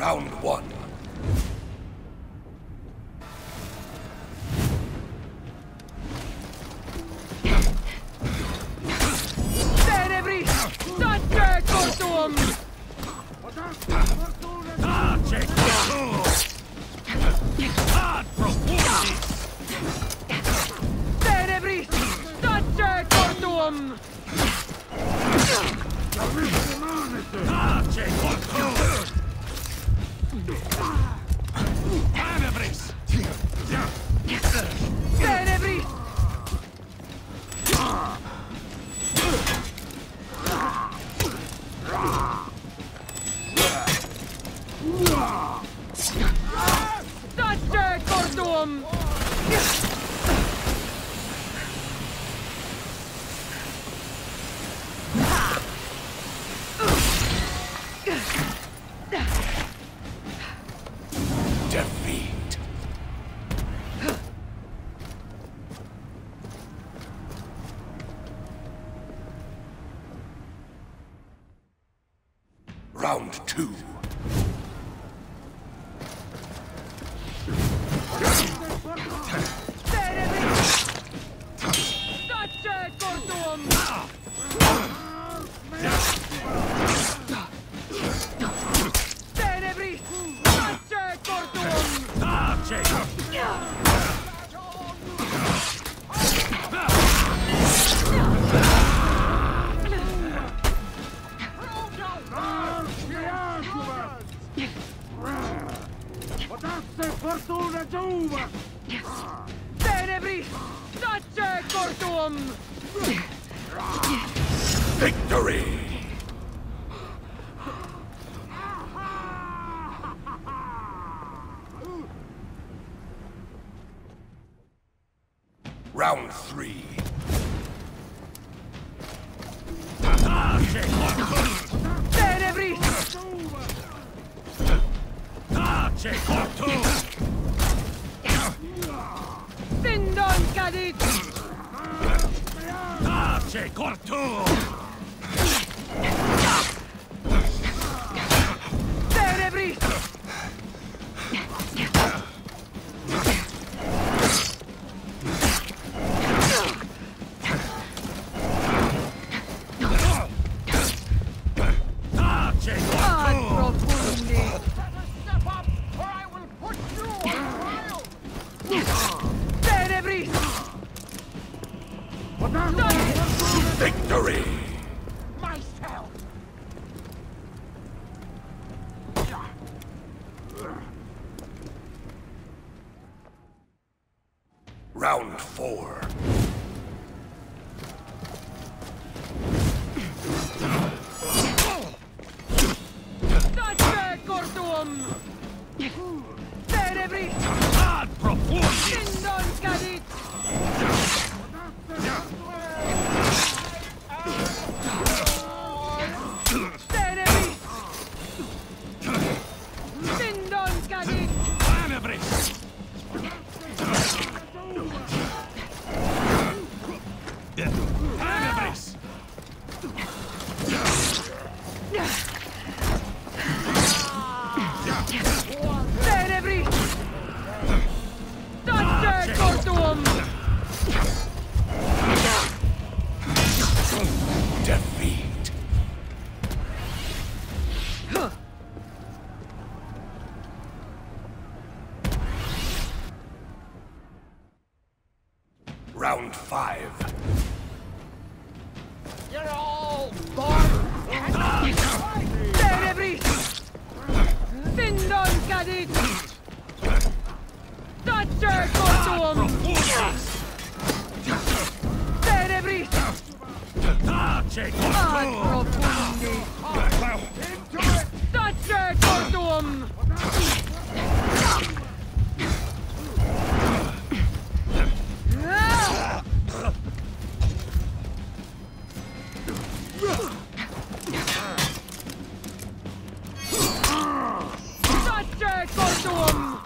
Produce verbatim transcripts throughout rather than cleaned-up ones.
Round one. Tenebris! Tace Cortuum! Tace Cortuum! Ad profundis! Tenebris! Tace Cortuum! Tace Cortuum! Tenebris! Tenebris! Tace Cortuum! Defeat. Round two. Tenebris! Tace Cortuum! Tenebris! Tace Cortuum! Tace! Tenebris! Tace Cortuum! Victory! Round three. Tace Cortuum! Tenebris! Tace Cortuum! Tindon Cadit! Tace Cortuum! Tenebris! Tace Ad Cortuum! profundi! Step up, or I will put you on trial! Tenebris! Victory! Myself! Round four. Tace Cortuum! Tenebris! Ad profundis! Tindon Cadit! Tenebris! Tindon Cadit! Tenebris! Tenebris! Tenebris! Tace Cortuum! Defeat. Round five. You're all gone! Tenebris! Tindon Cadit! Tace Cortuum! Tenebris! Tace Ad Cortuum! profundi! Tace Cortuum! Tace Cortuum!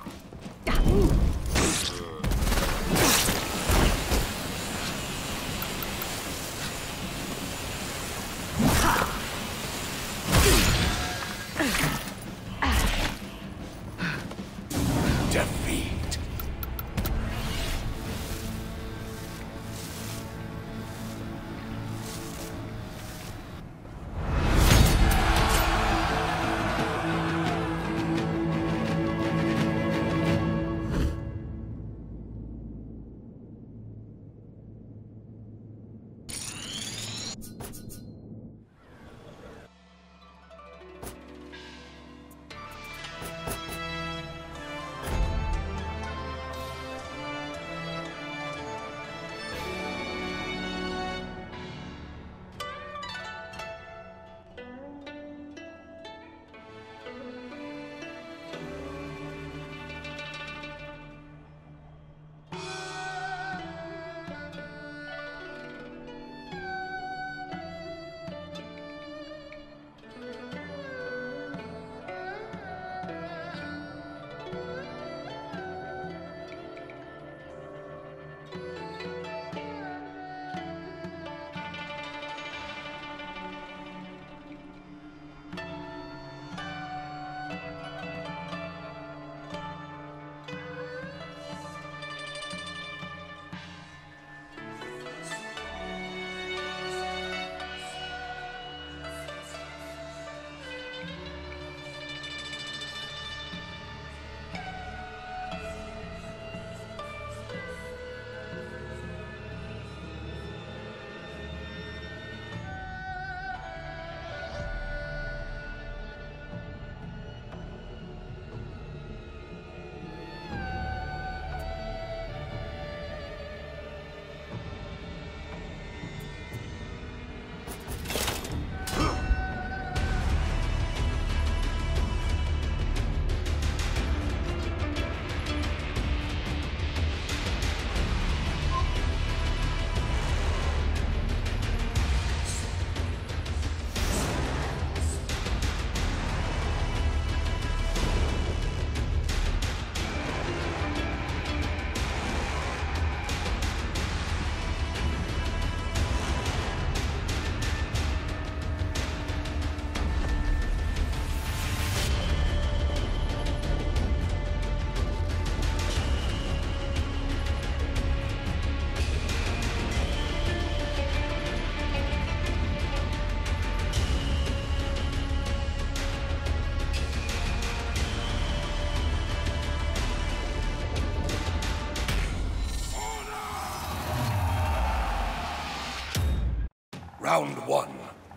Round one.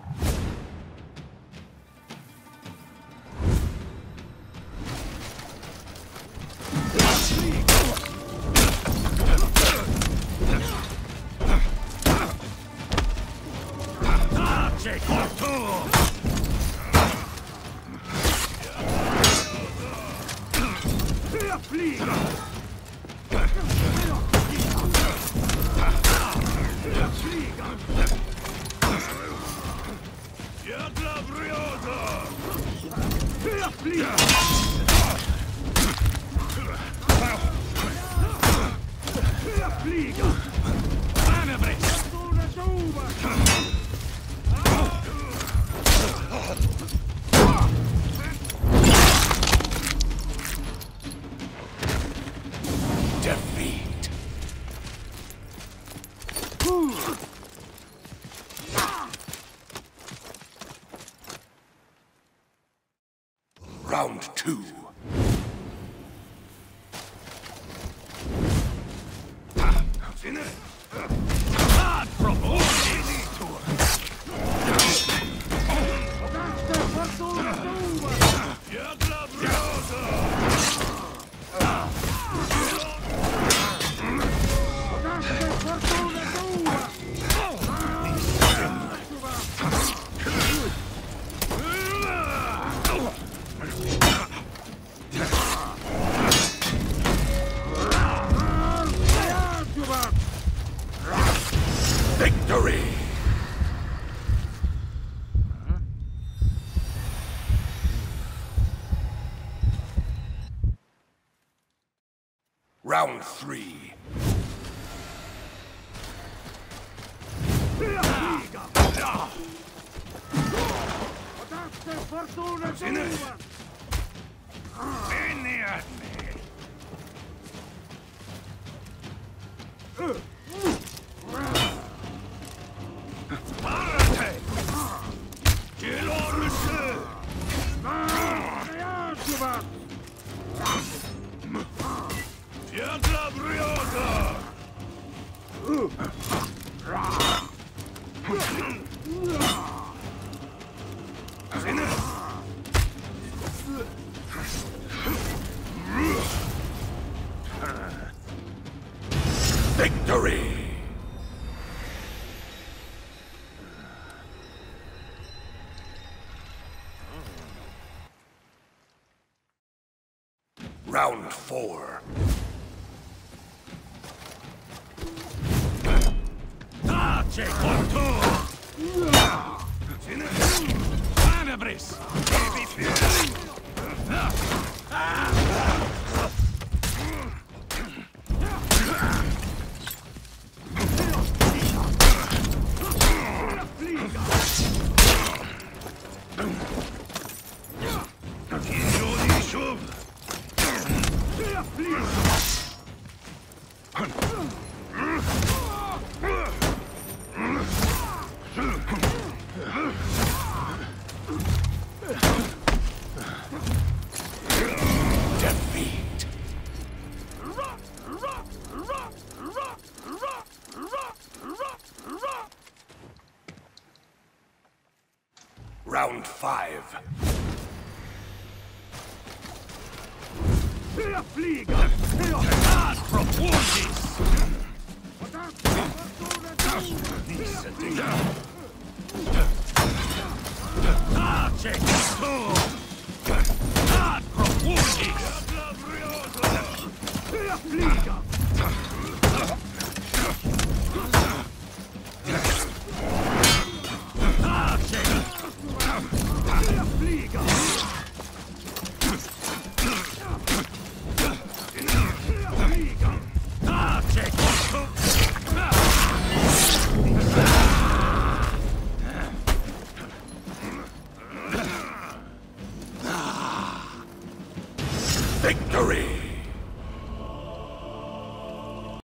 Tace corto! Via fliga! Jädra brioda! Via fliga! Via fliga! Manövris! Una tuba! Defeat. Round two. Ad profundi! Jädra brioda! Victory. Round three. Via fliga! Daste fortuna tuba! Vieni a me! Sparate! Gelorse! Reagiva! Jädra brioda! Victory. Round four. Tace corto! Manövris! Via fliga! Defeat. Round five. Via fliga! Ad profundis!